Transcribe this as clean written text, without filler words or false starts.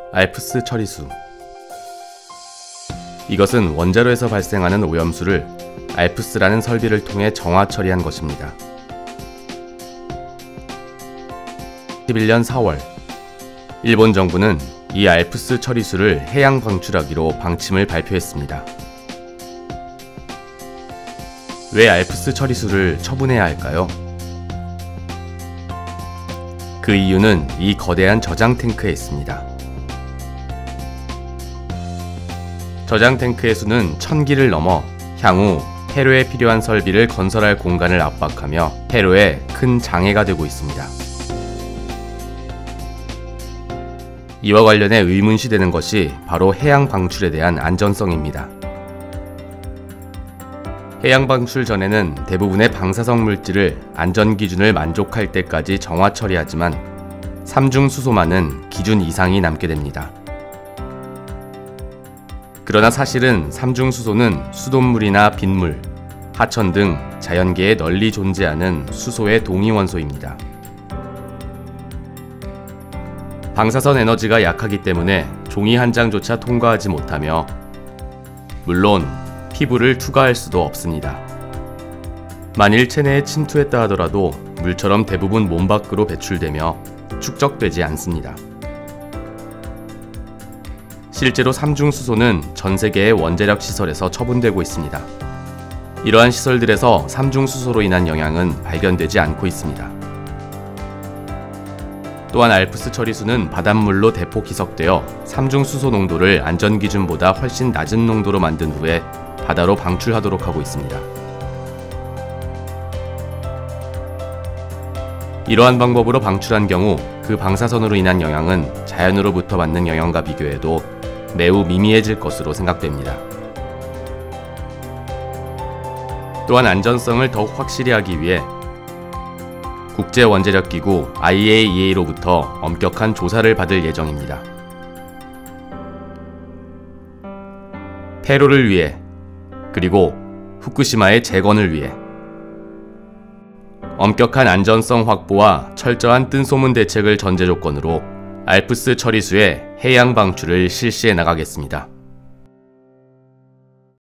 알프스 처리수. 이것은 원자로에서 발생하는 오염수를 알프스라는 설비를 통해 정화 처리한 것입니다. 2011년 4월, 일본 정부는 이 알프스 처리수를 해양 방출하기로 방침을 발표했습니다. 왜 알프스 처리수를 처분해야 할까요? 그 이유는 이 거대한 저장 탱크에 있습니다. 저장 탱크의 수는 1000기를 넘어 향후 폐로에 필요한 설비를 건설할 공간을 압박하며 폐로에 큰 장애가 되고 있습니다. 이와 관련해 의문시되는 것이 바로 해양 방출에 대한 안전성입니다. 해양 방출 전에는 대부분의 방사성 물질을 안전기준을 만족할 때까지 정화 처리하지만 삼중수소만은 기준 이상이 남게 됩니다. 그러나 사실은 삼중수소는 수돗물이나 빗물, 하천 등 자연계에 널리 존재하는 수소의 동위원소입니다. 방사선 에너지가 약하기 때문에 종이 한 장조차 통과하지 못하며 물론 피부를 투과할 수도 없습니다. 만일 체내에 침투했다 하더라도 물처럼 대부분 몸 밖으로 배출되며 축적되지 않습니다. 실제로 삼중수소는 전 세계의 원자력 시설에서 처분되고 있습니다. 이러한 시설들에서 삼중수소로 인한 영향은 발견되지 않고 있습니다. 또한 알프스 처리수는 바닷물로 대폭 희석되어 삼중수소 농도를 안전기준보다 훨씬 낮은 농도로 만든 후에 바다로 방출하도록 하고 있습니다. 이러한 방법으로 방출한 경우 그 방사선으로 인한 영향은 자연으로부터 받는 영향과 비교해도 매우 미미해질 것으로 생각됩니다. 또한 안전성을 더욱 확실히 하기 위해 국제원자력기구 IAEA로부터 엄격한 조사를 받을 예정입니다. 폐로를 위해 그리고 후쿠시마의 재건을 위해 엄격한 안전성 확보와 철저한 뜬소문 대책을 전제 조건으로 알프스 처리수의 해양 방출을 실시해 나가겠습니다.